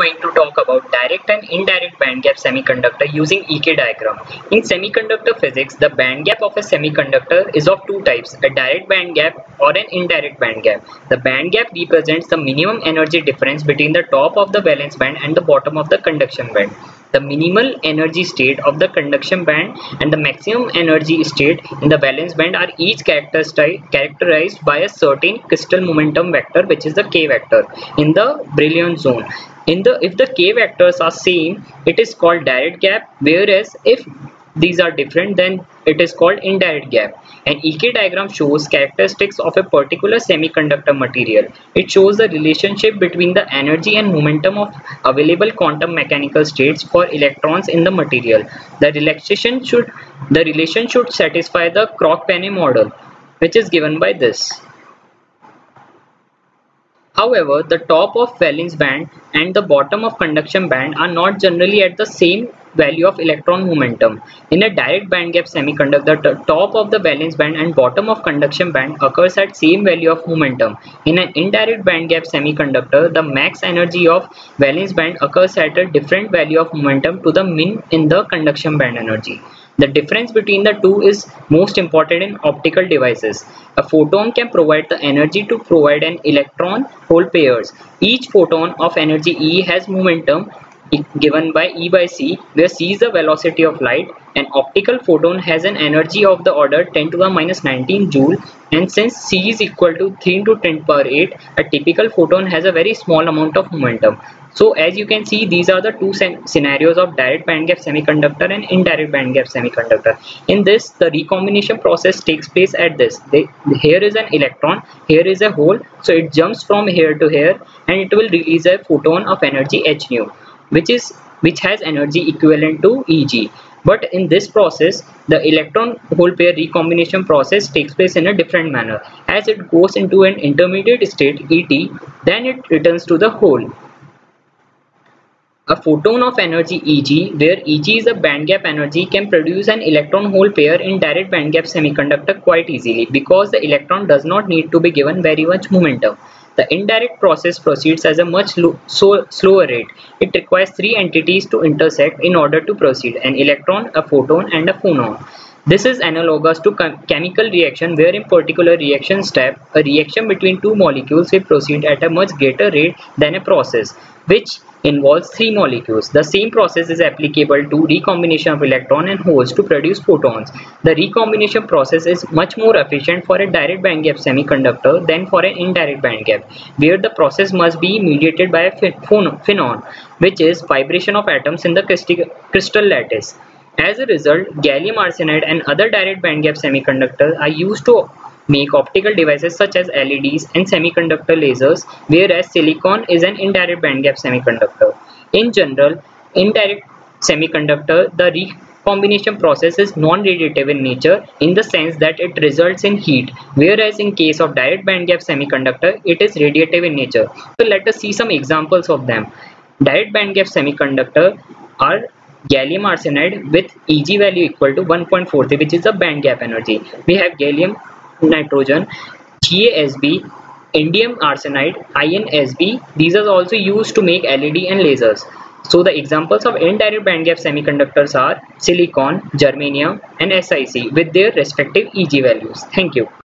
going to talk about direct and indirect band gap semiconductor using EK diagram. In semiconductor physics, the band gap of a semiconductor is of two types, a direct band gap or an indirect band gap. The band gap represents the minimum energy difference between the top of the valence band and the bottom of the conduction band. The minimal energy state of the conduction band and the maximum energy state in the valence band are each characterized by a certain crystal momentum vector, which is the k vector, in the Brillouin zone. If the k vectors are same, it is called direct gap, whereas if these are different, then it is called indirect gap. An EK diagram shows characteristics of a particular semiconductor material. It shows the relationship between the energy and momentum of available quantum mechanical states for electrons in the material. The relation should satisfy the Kroc-Penney model, which is given by this. However, the top of valence band and the bottom of conduction band are not generally at the same value of electron momentum. In a direct band gap semiconductor, the top of the valence band and bottom of conduction band occurs at same value of momentum. In an indirect band gap semiconductor, the max energy of valence band occurs at a different value of momentum to the min in the conduction band energy. The difference between the two is most important in optical devices. A photon can provide the energy to provide an electron-hole pairs. Each photon of energy E has momentum given by E by C, where C is the velocity of light. An optical photon has an energy of the order 10 to the minus 19 joule, and since C is equal to 3 into 10 power 8, a typical photon has a very small amount of momentum. So as you can see, these are the two scenarios of direct band gap semiconductor and indirect band gap semiconductor. In this, the recombination process takes place at this. Here is an electron, here is a hole, so it jumps from here to here and it will release a photon of energy h nu, which has energy equivalent to Eg. But in this process, the electron hole pair recombination process takes place in a different manner. As it goes into an intermediate state Et, then it returns to the hole. A photon of energy Eg, where Eg is a band gap energy, can produce an electron hole pair in direct band gap semiconductor quite easily because the electron does not need to be given very much momentum. The indirect process proceeds at a much slower rate. It requires three entities to intersect in order to proceed: an electron, a photon, and a phonon. This is analogous to chemical reaction, where in particular reaction step, a reaction between two molecules will proceed at a much greater rate than a process which involves three molecules. The same process is applicable to recombination of electron and holes to produce photons. The recombination process is much more efficient for a direct band gap semiconductor than for an indirect band gap, where the process must be mediated by a phenon, which is vibration of atoms in the crystal lattice. As a result, gallium arsenide and other direct band gap semiconductors are used to make optical devices such as LEDs and semiconductor lasers, whereas silicon is an indirect band gap semiconductor. In general, indirect semiconductor, the recombination process is non-radiative in nature in the sense that it results in heat, whereas in case of direct band gap semiconductor, it is radiative in nature. So let us see some examples of them. Direct band gap semiconductor are gallium arsenide with Eg value equal to 1.43, which is the band gap energy. We have gallium nitrogen, GaSb, indium arsenide, InSb. These are also used to make LED and lasers. So the examples of indirect band gap semiconductors are silicon, germanium, and SiC with their respective Eg values. Thank you.